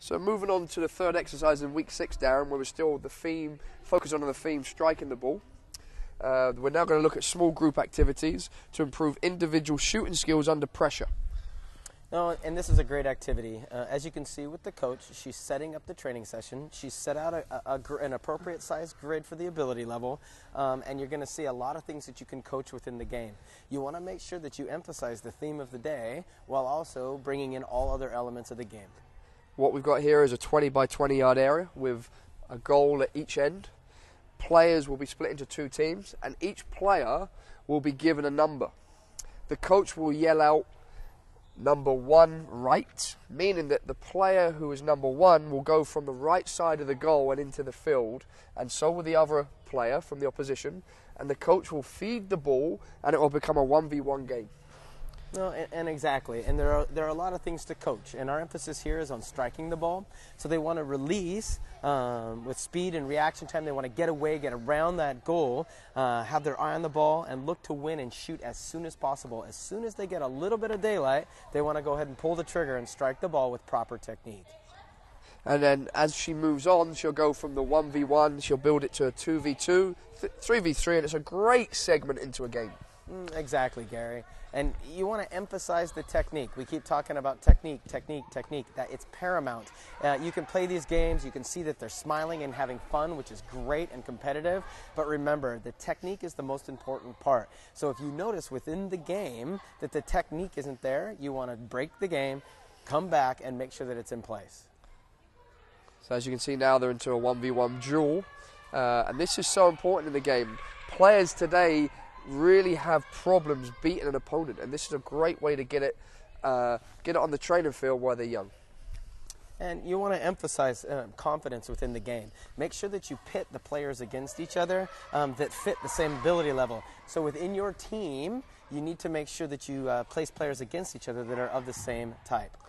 So moving on to the third exercise in week 6, Darren, where we're still focused on the theme striking the ball. We're now going to look at small group activities to improve individual shooting skills under pressure. No, and this is a great activity. As you can see with the coach, she's setting up the training session. She's set out an appropriate size grid for the ability level, and you're going to see a lot of things that you can coach within the game. You want to make sure that you emphasize the theme of the day while also bringing in all other elements of the game. What we've got here is a 20 by 20 yard area with a goal at each end. Players will be split into 2 teams, and each player will be given a number. The coach will yell out number 1 right, meaning that the player who is number 1 will go from the right side of the goal and into the field, and so will the other player from the opposition, and the coach will feed the ball and it will become a 1v1 game. No, and exactly, and there are a lot of things to coach, and our emphasis here is on striking the ball. So they want to release with speed and reaction time. They want to get away, get around that goal, have their eye on the ball, and look to win and shoot as soon as possible. As soon as they get a little bit of daylight, they want to go ahead and pull the trigger and strike the ball with proper technique. And then as she moves on, she'll go from the 1v1, she'll build it to a 2v2, 3v3, and it's a great segment into a game. Exactly, Gary. And you want to emphasize the technique. We keep talking about technique, that it's paramount. You can play these games, you can see that they're smiling and having fun, which is great and competitive, but remember, the technique is the most important part. So if you notice within the game that the technique isn't there, you want to break the game, come back, and make sure that it's in place. So as you can see now, they're into a 1v1 duel, and this is so important in the game. Players today really have problems beating an opponent, and this is a great way to get it on the training field while they're young. And you want to emphasize confidence within the game. Make sure that you pit the players against each other that fit the same ability level. So within your team, you need to make sure that you place players against each other that are of the same type.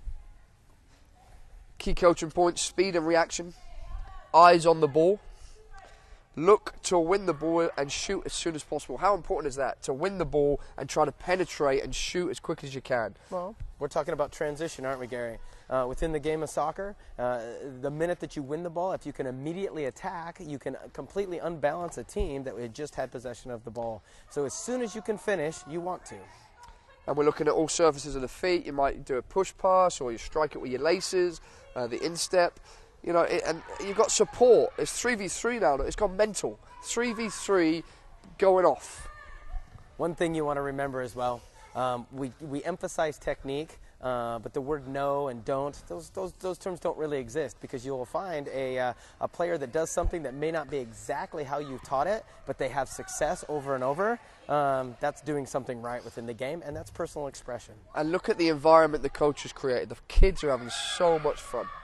Key coaching points: speed and reaction, eyes on the ball, look to win the ball and shoot as soon as possible. How important is that? To win the ball and try to penetrate and shoot as quick as you can. Well, we're talking about transition, aren't we, Gary? Within the game of soccer, the minute that you win the ball, if you can immediately attack, you can completely unbalance a team that had just had possession of the ball. So as soon as you can finish, you want to. And we're looking at all surfaces of the feet. You might do a push pass, or you strike it with your laces, the instep. You know, and you've got support. It's 3v3 now. It's gone mental. 3v3 going off. One thing you want to remember as well, we emphasize technique, but the word no and don't, those terms don't really exist, because you'll find a player that does something that may not be exactly how you taught it, but they have success over and over. That's doing something right within the game, and that's personal expression. And look at the environment the coach has created. The kids are having so much fun.